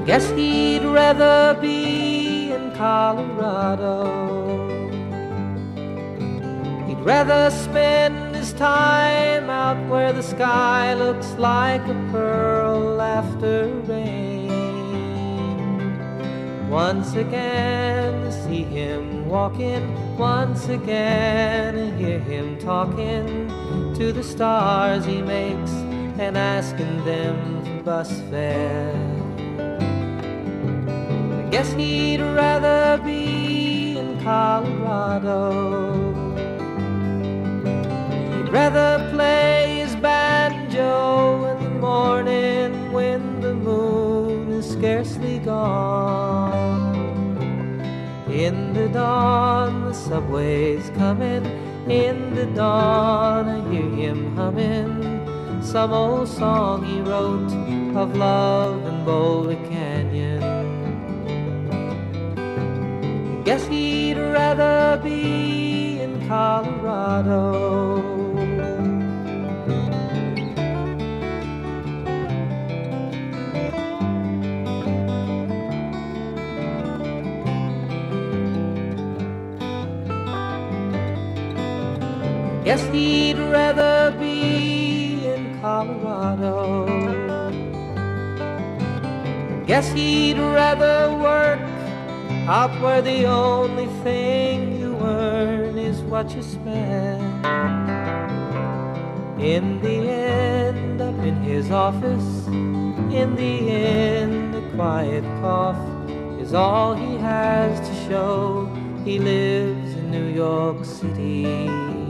Guess he'd rather be in Colorado. He'd rather spend his time out where the sky looks like a pearl after rain. Once again to see him walking, once again to hear him talking to the stars he makes and asking them for bus fare. I guess he'd rather be in Colorado. He'd rather play his banjo in the morning when the moon is scarcely gone. In the dawn the subway's coming, in the dawn I hear him humming some old song he wrote of love in Boulder Canyon. Guess he'd rather be in Colorado. Guess he'd rather be in Colorado. Guess he'd rather work out where the only thing you earn is what you spend. In the end, up in his office, in the end, a quiet cough is all he has to show. He lives in New York City.